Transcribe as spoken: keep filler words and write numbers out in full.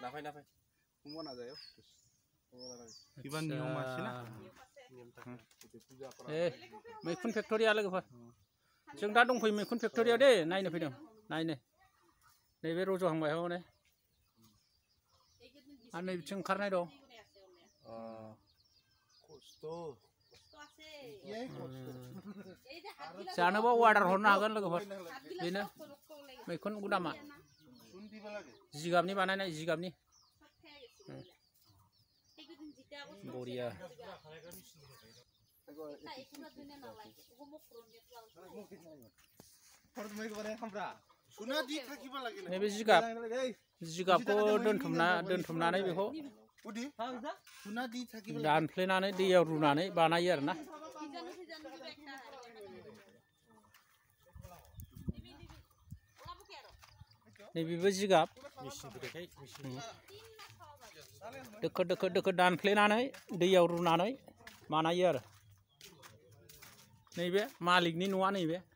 नाफाय नाफाय Kumana जायो Iban नियम मासे ना ए मैखुन फेक्टरिया लोगोफोर जों दा दंफैयो मैखुन फेक्टरियाव दे नायनो फैदों नायनो नैबे रज'हांबाय हनै आरो नैबिथिं ओंखारनाय दं जानोबा अर्डार हरनो हागोन लोगोफोर बेनो मैखुन गुदामा जिगाबनि बानायनाय जिगाबनि बरिया नैबे जिगाब जिगाबखौ दोनथुमना दोनथुमनानै बेखौ दानफ्लेनानै दैयाव रुनानै बानायो आरोना नैबेबो जिगाब दोखो दोखो दोखो दानफ्लेनानै दैयाव रुनानै बानायो आरो नैबे मालिकनि न'आ नैबे